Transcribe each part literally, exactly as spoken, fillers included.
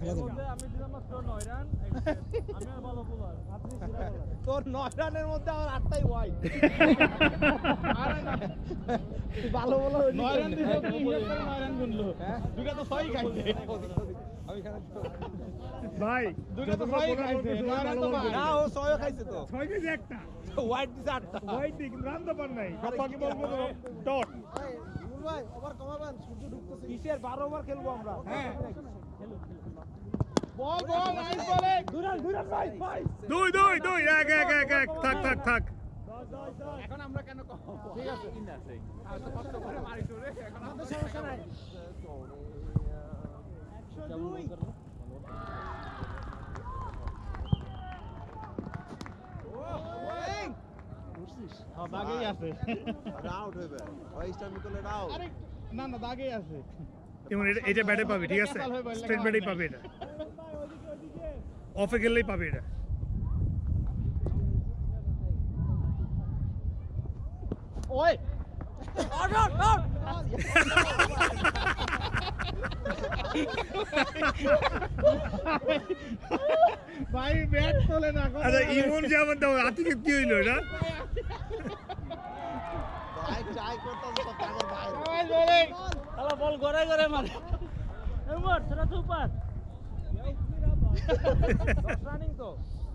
খেলা যাবে না। আমি দিলাম মাত্র নয় রান আমি আর ভালো বোলার আপনি সেরা বোলার তোর নয় রানের মধ্যে আমার আটটাই ওয়াইড আরে না তুই ভালো বলো নয় রান দিছো কি হিসাব করে নয় রান গুনলো হ্যাঁ দুইটা তো ছয়ই খাইছে আমি এখানে ভাই দুইটা তো ছয়ই খাইছে নয় রান তো না ও ছয় খাইছে তো ছয় কেজি একটা ওয়াইড দিছে আটটা ওয়াইড দিক রান তো পার নাই কত কি বলবো ডট ভাই ওভার কমাবেন সূর্য ঢুকতেছে কিসের বারো ওভার খেলবো আমরা হ্যাঁ বল বল নাইস বলে দুই রান দুই রান ভাই ভাই দুই দুই দুই এক এক এক এক থাক থাক থাক এখন আমরা কেন কম ঠিক আছে তিন আছে আর তো কষ্ট করে মারি তোরে এখন আমাদের সমস্যা নাই একশো দুই হ্যাঁ দাগেই আছে আউট হইবে ওই স্টাম্প করলে আউট আরে না না দাগেই আছে যেমন এটা এটা ব্যাটে পাবে ঠিক আছে স্ট্রেট ব্যাটেই পাবে এটা অফে গেলেই পাবে এটা ওই আউট আউট আউট ভাই ব্যাট তোলে না আচ্ছা ইমন যেমন দাও আতিকে কি হইলো না ভাই ট্রাই করতেছে তো পাগল ভাই ভাই বলে আলা বল গড়াই গড়াই মারে এমন সেটা সুপার দশ রানিং তো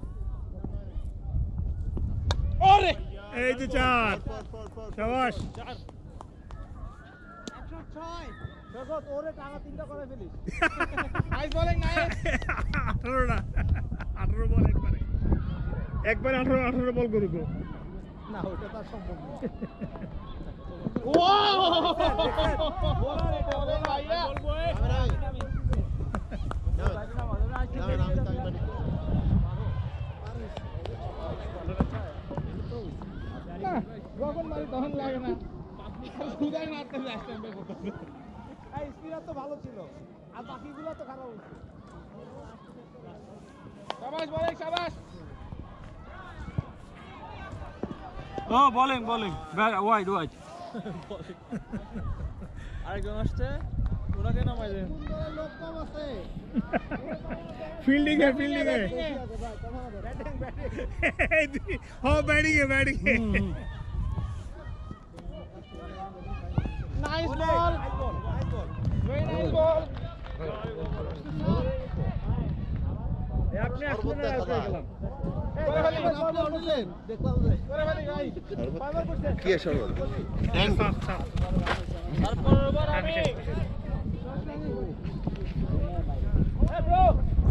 ওরে এই যে চার ফর ফর ফর শাবাশ চার একশো ছয় জগৎ ওরে টানা তিনটা করে ফেলিস নাইস বোলিং নাইস আঠারো না আঠারো বল একবারে একবারে আঠারো আঠারো বল করুক না ওটা তো সম্ভব না ওয়াও বোলার এটা ওরে ভাইয়া বলবো এ না যখন মারি তখন লাগে না সুদাই মারতে আসতে এই স্পিনার তো ভালো ছিল আর বাকিগুলো তো খারাপ হচ্ছে শাবাশ বোলিং শাবাশ ও বোলিং বোলিং ওয়াইড ওয়াইড আরেকজন আসছে ওনাকে নামাই দেন লোক কম আছে ফিল্ডিং এ ফিল্ডিং এ ব্যাটিং ব্যাটিং हाँ बैठिए बैठिए nice ball very nice ball আপনি আসলে না আসলে গেলাম দেখলাম যে করে ফেলি ভাই ফাইনাল করছে কি সরবত তারপর ওভার আমি এ ব্রো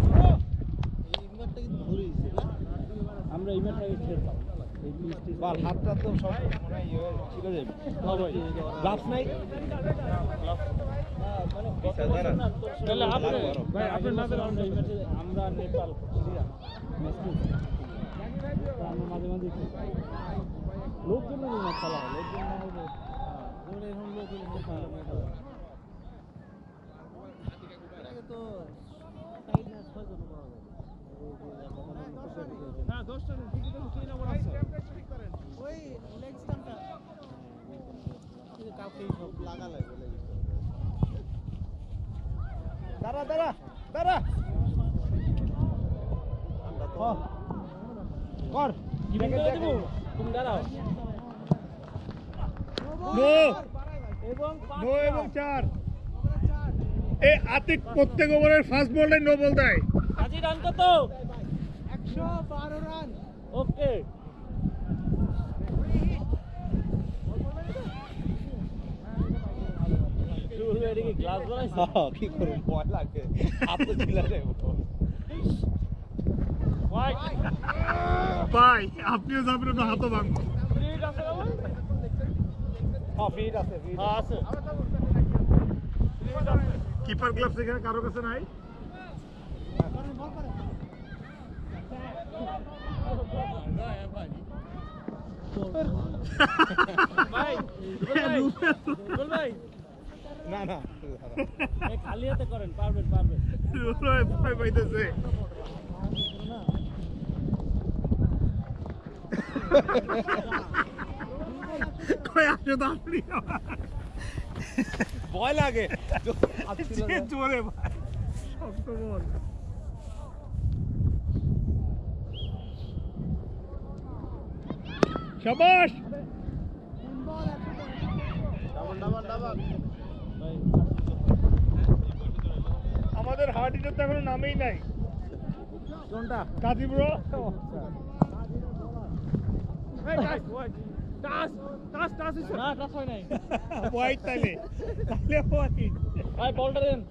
আমরা এই ম্যাচটাকে খেলতাম বল হাতটা তো সব মনে হয় ইয়ে ছিল যে গ্লাভস নাই তাহলে আপনি ভাই আপনার নামে আমরা এই ম্যাচে আমরা নেপাল সিরিয়া ম্যাচ খেলছি আমরা মাঝে মাঝে লোকজন না ম্যাচ খেলা হয় লোকজন না হলে যেমন এখন লোক খেলা এটাকে তো সাইড ম্যাচ হয় কোনো পাওয়া যায় না দশটা ঠিকই তো কি নাম্বার আছে ওই লেগ স্টাম্পটা কাউকে সব লাগালে বলে দাঁড়া দাঁড়া দাঁড়া কর কিভাবে দেব তুমি দাঁড়াও নো এবং নো এবং চার এই আতিক প্রত্যেক ওভারের ফার্স্ট বলটা নো বল দেয় আজি রান কত একশো বারো রান ওকে শুরু এদিকে গ্লাস বানাইছে কি করব ভয় লাগে হাত তো ছিলা রে ভাই ভাই আপনিও যাবেন না হাতও ভাঙবো ফ্রিজ আছে না ভাই হ্যাঁ ফিট আছে ফিট হ্যাঁ আছে ফ্রিজ আছে কিপার গ্লাভস এখানে কারো কাছে নাই ভাই বল ভাই না না এই খালি হাতে করেন পারবেন পারবেন ভয় পাইতেছে কই আসো তো আপনি ভয় লাগে জোরে ভাই শক্ত বল। শাবাশ। আমাদের হার্ট হিটার তো এখনো নামেই নাই। কোনটা? কাজী ব্রো। টাস টাস টাস না টাচ হয় নাই হোয়াইট তাইলে তাইলে হোয়াইট। ভাই বলটা দেন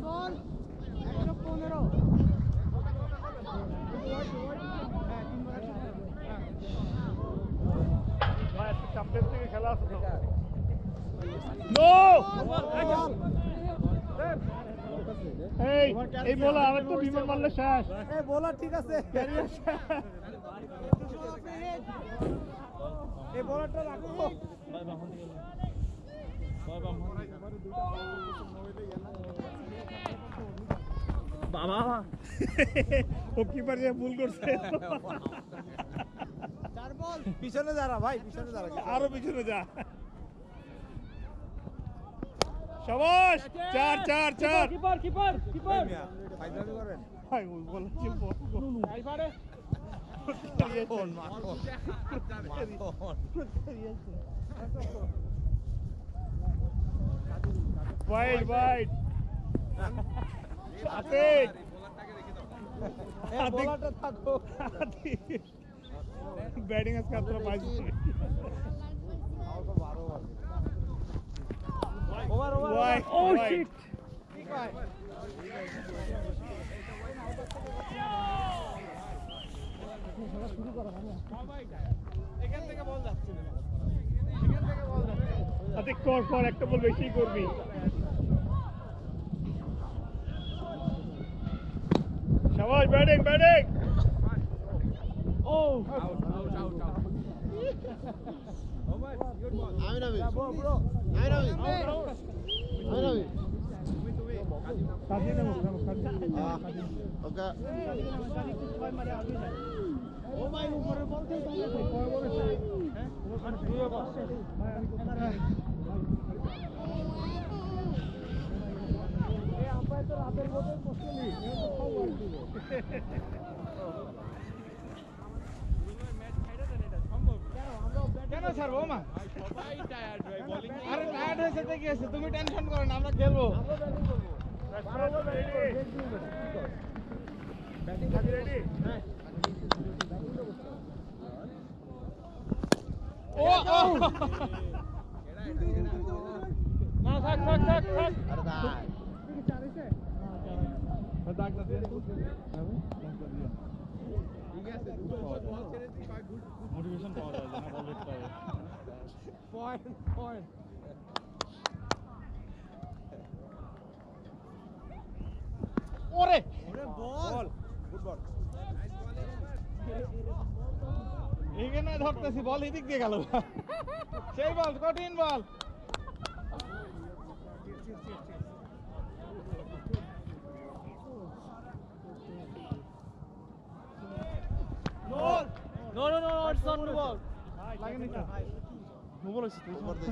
ভাই আজকে চ্যাম্পিয়ন্স লিগে খেলা আছে তো। নো এই এই বলা আমার তো বিমান মারলে শেষ। এই বোলার ঠিক আছে। ক্যারিয়ার শেষ। এই বোলারটা রাখো। ভাই বাম হাতে গেল ভাই বাম হাতে বাবা ও কিপার যে ভুল করছে। চার বল পিছনে দাঁড়া ভাই, পিছনে দাঁড়া। আরো পিছনে যা। শাবাশ। চার চার চার। কিপার কিপার কিপার ফাইনালি করেন। ভাই ও বলা ছিল বল। আই পারে মাখন মাখন মাখন। Wide wide. সাথে এই বোলারটা থাকো। ব্যাটিং আজকে আত্রা পাইছি। ওভার ওভার ওয়াইড ও ওয়াইড। শিট ঠিক হয়। এখান থেকে বল যাচ্ছে না এখান থেকে বল যাচ্ছে আতে কর কর একটা বল বেশি করবি। শাবাশ ব্যাটিং ব্যাটিং। ও আউট আউট আউট আউট ও ভাই গুড বল আমি নবী ব্রো আমি নবী আমি নবী তুমি তুমি কাজী নাম কাজী নাম কাজী। ওকে ও ভাই উপরে বল দে তাহলে কয় বলে হ্যাঁ দুই বল। এই আম্পায়ার তো রাতের মধ্যে মুশকিল এ তো খাও আর দিব। ম্যাচ ছাইড়া দেন এটা সম্ভব কেন স্যার বৌমা? সবাই টায়ার্ড ভাই বোলিং আরে টায়ার্ড হয়েছে তো কি আছে, তুমি টেনশন করো না, আমরা খেলবো। ব্যাটিং কাজী রেডি। ও ও না থাক থাক থাক থাক আরে দাই দাগ না দিয়ে ঠিক আছে দুটো বল ছেড়ে দিই পাঁচ গুড মোটিভেশন পাওয়া যায় না বল দেখতে হবে পয়েন্ট পয়েন্ট। ওরে ওরে বল গুড বল। এখানে ধরতেছি, বল এদিক দিয়ে গেল। সেই বল কঠিন ball. No no no it's not no ball লাগেনি তো নো বল হইছে তুই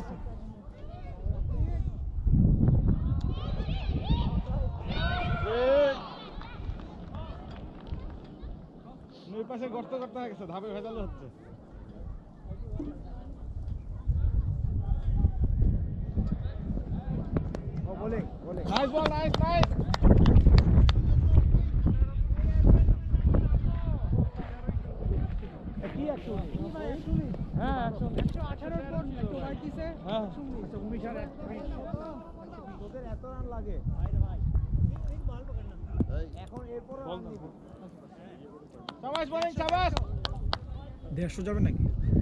ওই পাশে গর্ত করতে হয়ে গেছে, ধাপে ভেজাল হচ্ছে। ও bowling bowling nice ball nice nice. কি অ্যাকশন? হ্যাঁ অ্যাকশন একশো আঠারো পর একটু রাইট দিছে। হ্যাঁ আচ্ছা উনিশ আর এক। তোদের এত রান লাগে এখন, এরপর রান দিব। শাবাশ বোলিং শাবাশ। দেড়শো যাবে নাকি?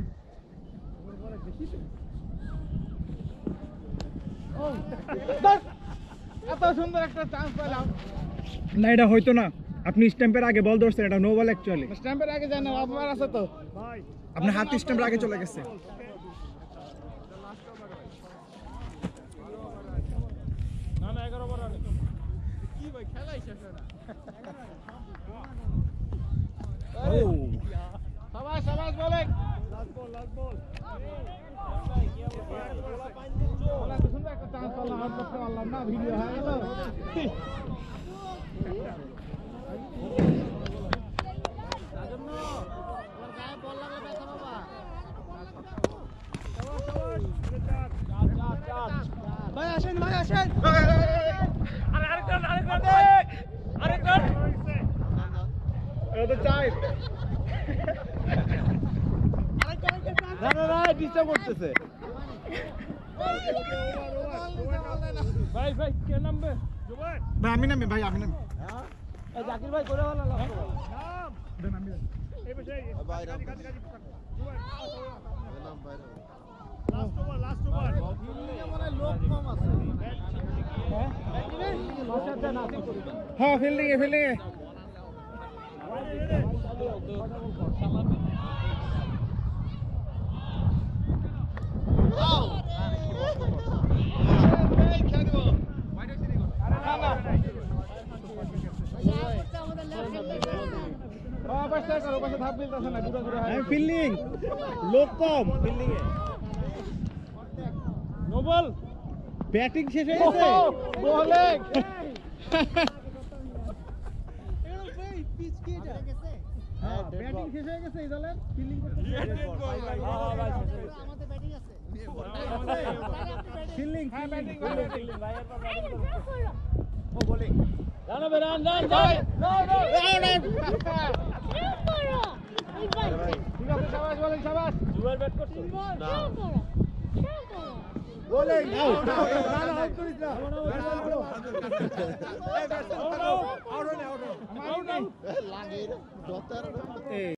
এত সুন্দর একটা চান্স পেলাম। না এটা হয়তো না, আপনি স্ট্যাম্পের আগে বল ধরছেন, এটা নো বল অ্যাকচুয়ালি। স্ট্যাম্পের আগে যায় না, আপনার আছে তো। আপনার হাত স্ট্যাম্পের আগে চলে গেছে। না না এগারো ওভার রান কি ভাই খেলাই শেষ হয় না শাবাশ শাবাশ bowling. Last ball last ball. সুন্দর একটা চান্স পেলাম, আউট করতে পারলাম না, ভিডিও হয়ে গেল। তো চাই না না না ডিস্টার্ব করতেছে ভাই ভাই কে নামবে জুবান ভাই আমি নামি ভাই আমি নামি এই জাকির ভাই করে হলো লাস্ট নাম এই বসে Kazi Kazi Kazi Juban last over last over লোক কম আছে হ্যাঁ ফিল্ডিং এ ফিল্ডিং এ ফিল্ডিং লোক কম ফিল্ডিং এ নোবেল ব্যাটিং শেষ হয়ে গেছে বোলিং ব্যাটিং শেষ হয়ে গেছে এই দলের ফিল্ডিং করতে ফিল্ডিং হ্যাঁ ব্যাটিং ফিল্ডিং ভাই এরপর ব্যাটিং করো ও বোলিং রান হবে রান রান রান ঠিক আছে শাবাশ বোলিং শাবাশ জুয়েল ব্যাট করছো বোলিং আউট রান আউট করিস না আউট আউট আউট লাগের দতার